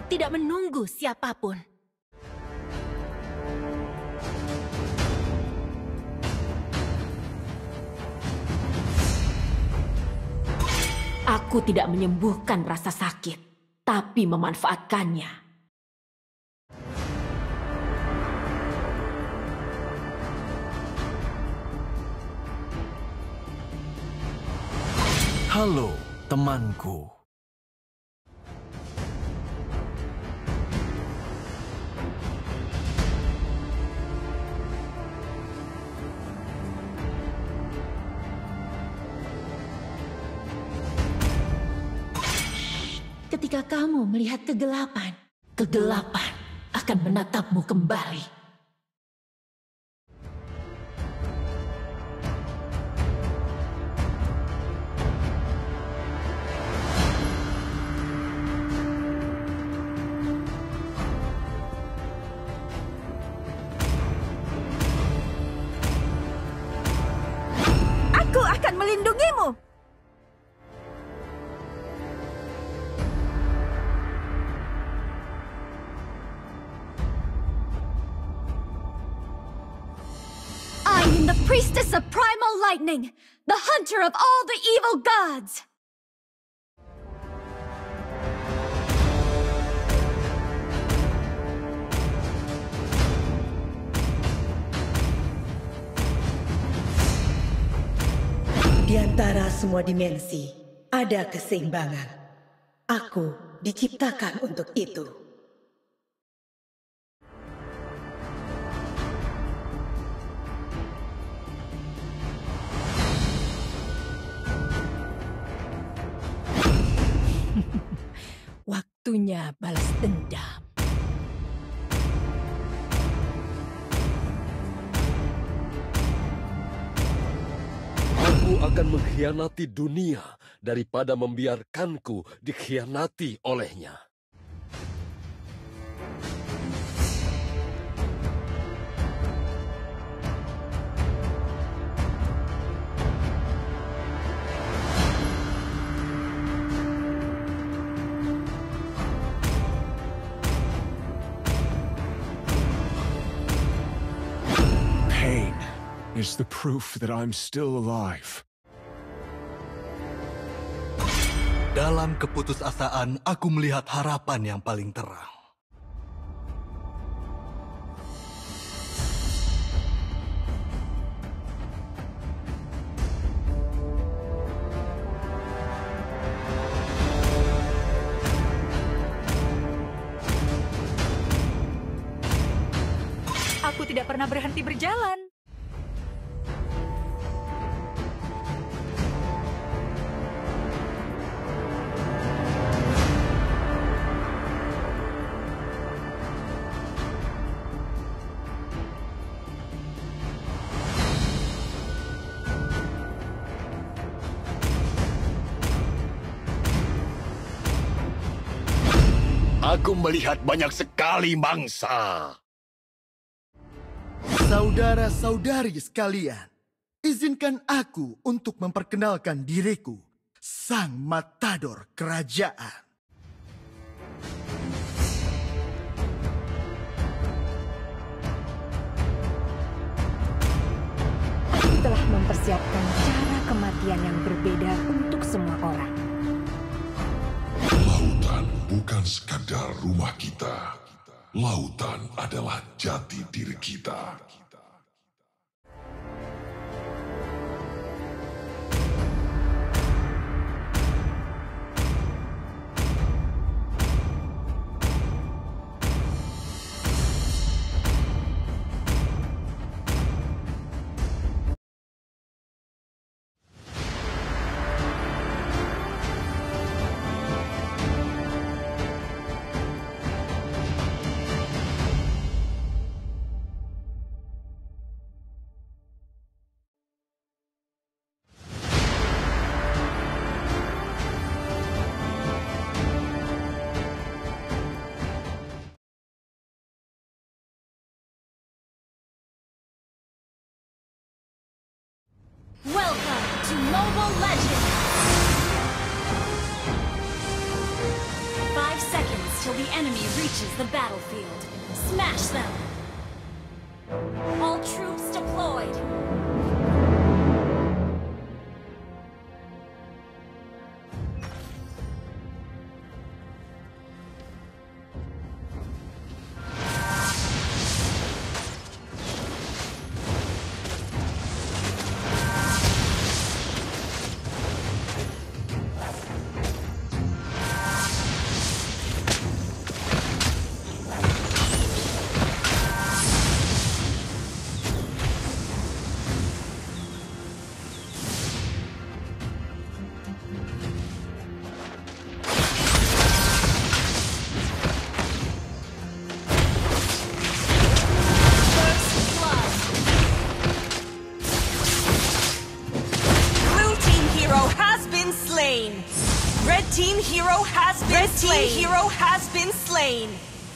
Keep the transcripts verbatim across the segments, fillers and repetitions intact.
tidak menunggu siapapun. Aku tidak menyembuhkan rasa sakit, tapi memanfaatkannya. Halo, temanku. Ketika kamu melihat kegelapan, kegelapan akan menatapmu kembali. Aku akan melindungimu. I am the priestess of primal lightning, the hunter of all the evil gods. Di antara semua dimensi, ada keseimbangan. Aku diciptakan untuk itu. Waktunya balas dendam. Aku akan mengkhianati dunia daripada membiarkanku dikhianati olehnya. Pain is the proof that I'm still alive. Dalam keputusasaan, aku melihat harapan yang paling terang. Aku tidak pernah berhenti berjalan. Aku melihat banyak sekali mangsa. Saudara-saudari sekalian, izinkan aku untuk memperkenalkan diriku, Sang Matador Kerajaan. Aku telah mempersiapkan cara kematian yang berbeda untuk semua orang. Lautan bukan sekadar rumah kita. Lautan adalah jati diri kita. Welcome to Mobile Legends! Five seconds till the enemy reaches the battlefield, smash them! All troops deployed! Red Team Hero has been Red slain. Red Team Hero has been slain.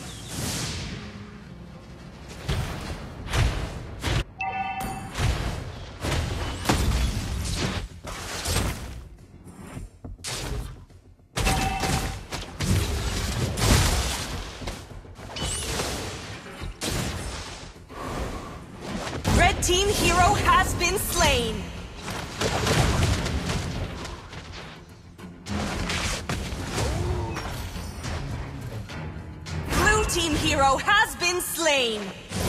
Red Team Hero has been slain. Team Hero has been slain.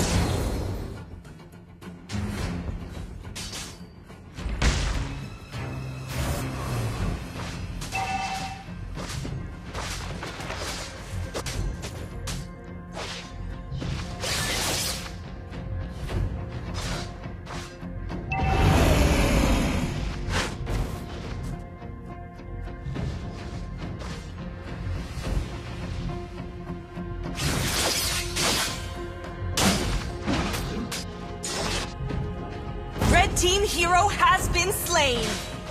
Team Hero has been slain.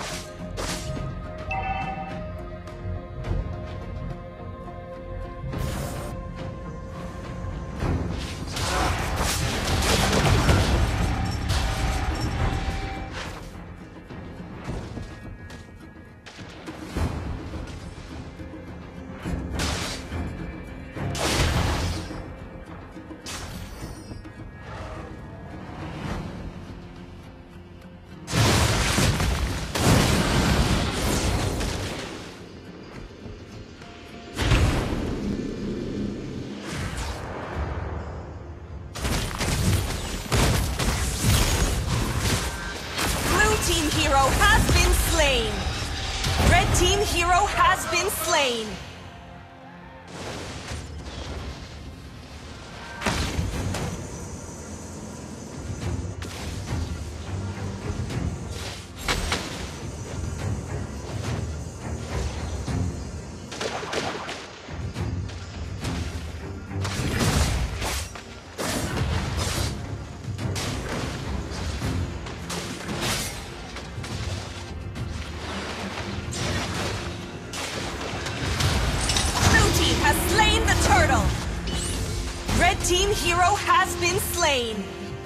Team Hero has been slain. Red Team Hero has been slain. Red Team Hero has been slain.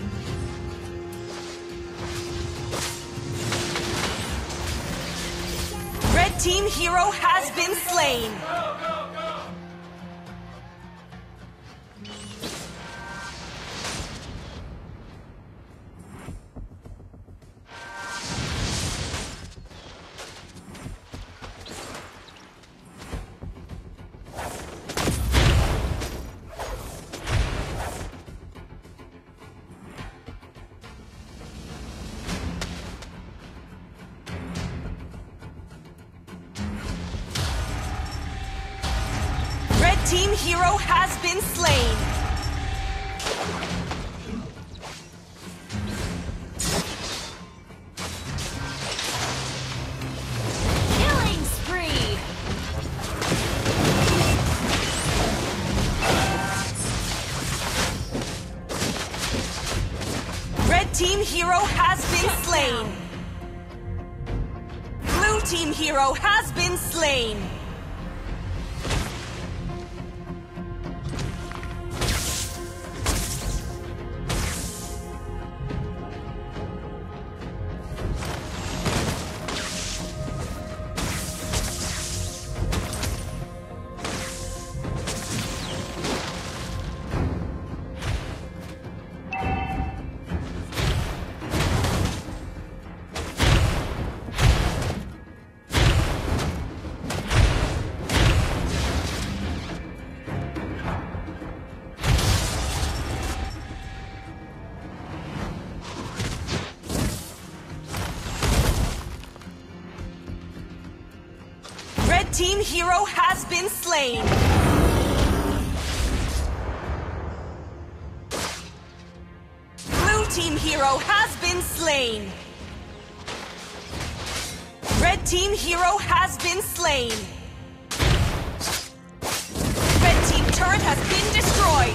Red Team Hero has been slain. Team Hero has been slain. Killing spree. Red Team Hero has been slain. Blue Team Hero has been slain. Red team hero has been slain. Blue team hero has been slain. Red team hero has been slain. Red team turret has been destroyed.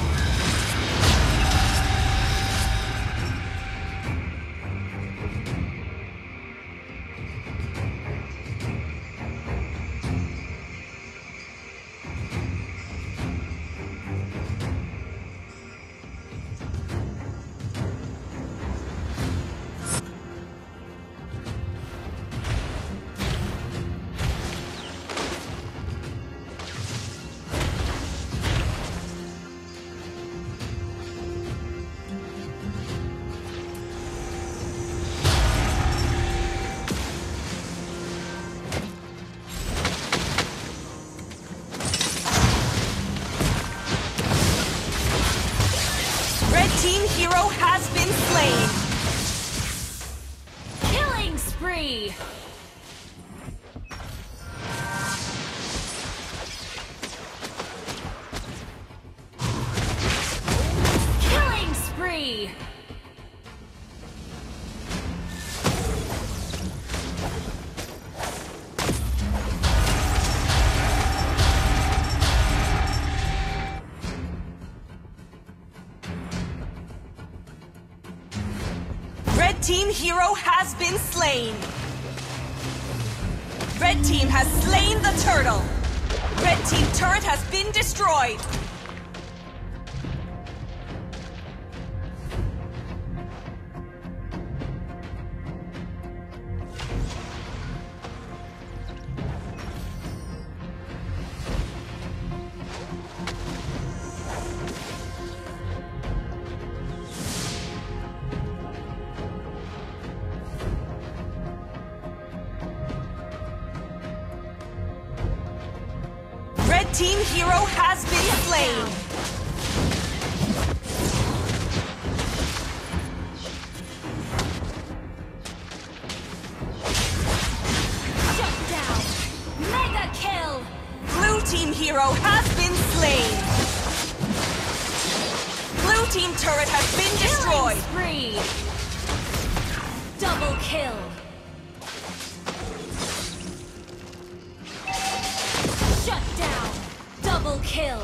Team hero has been slain. Killing spree. Killing spree. Red team hero has been slain. Red team has slain the turtle. Red team turret has been destroyed. Red team hero has been slain. Shut down. Mega kill. Blue team hero has been slain. Blue team turret has been destroyed. Killing spree. Double kill. Shut down. Double kill.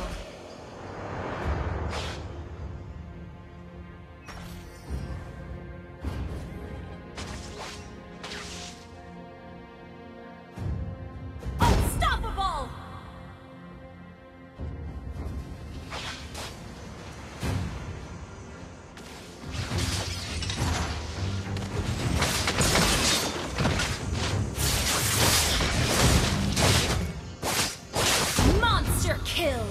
Unstoppable. Monster kill.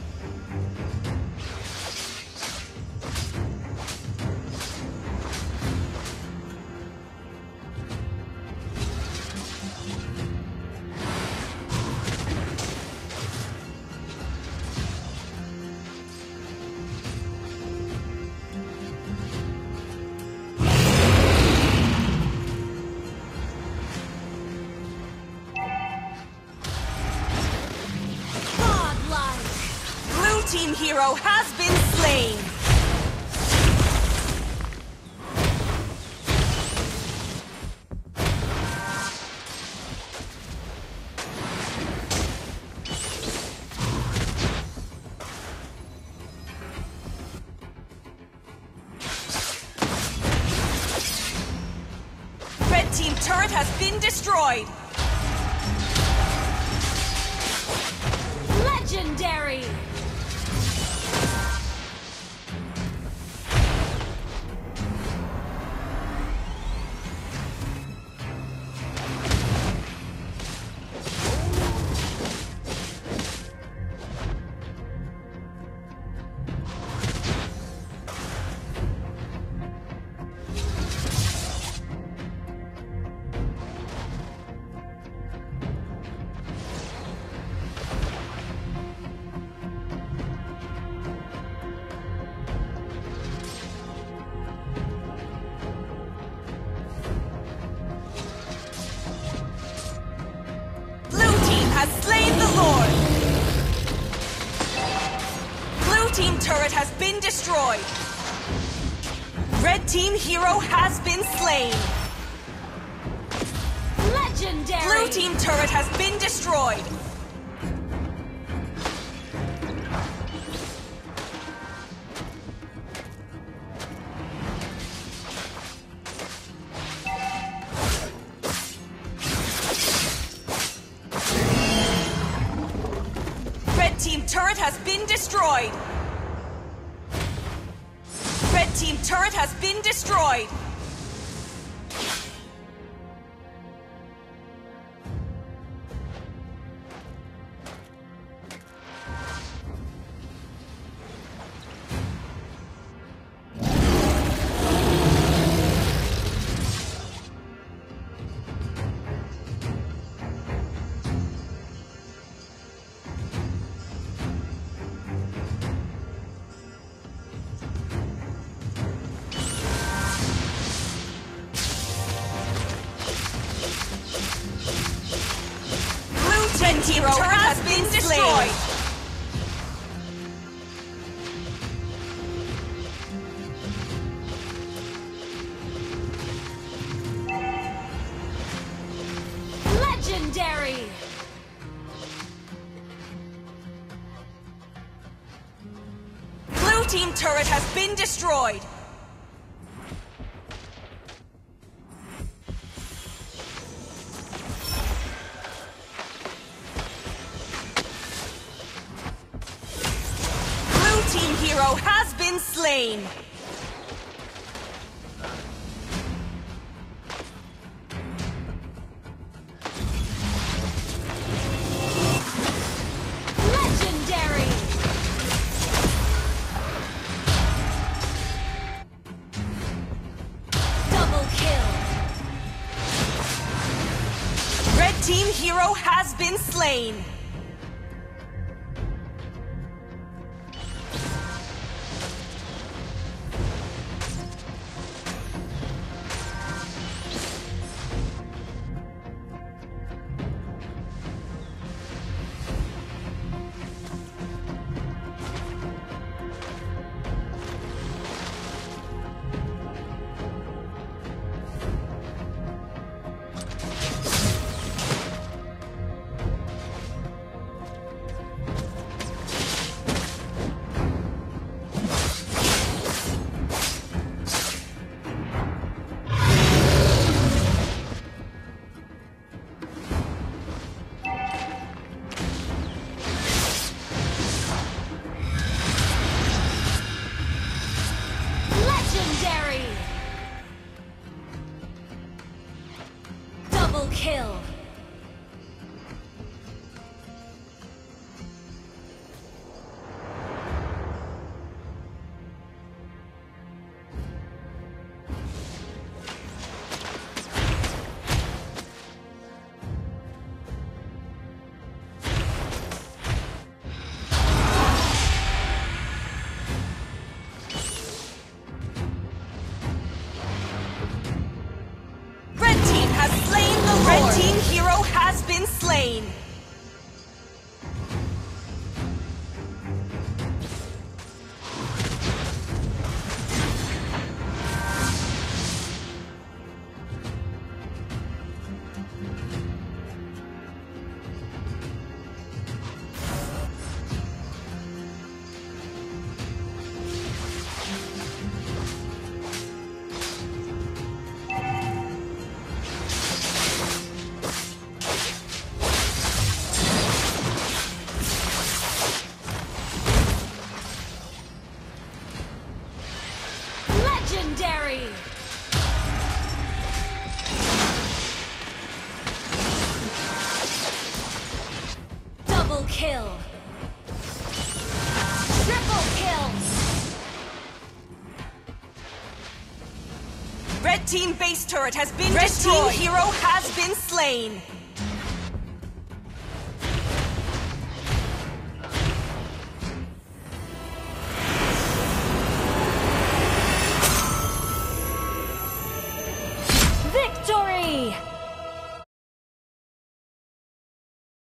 Blue team hero has been slain. Red team turret has been destroyed. Legendary. has slain the Lord! Blue team turret has been destroyed! Red team hero has been slain! Legendary! Blue team turret has been destroyed! Red team turret has been destroyed! Red team turret has been destroyed! Red team turret has been destroyed! Legendary! Blue team turret has been destroyed! Team hero has been slain! Legendary! Double kill! Red team hero has been slain! Legendary! Double kill! Red team hero has been slain! Legendary! Double kill! Triple kill! Red team base turret has been Red destroyed! Red team hero has been slain! Victory!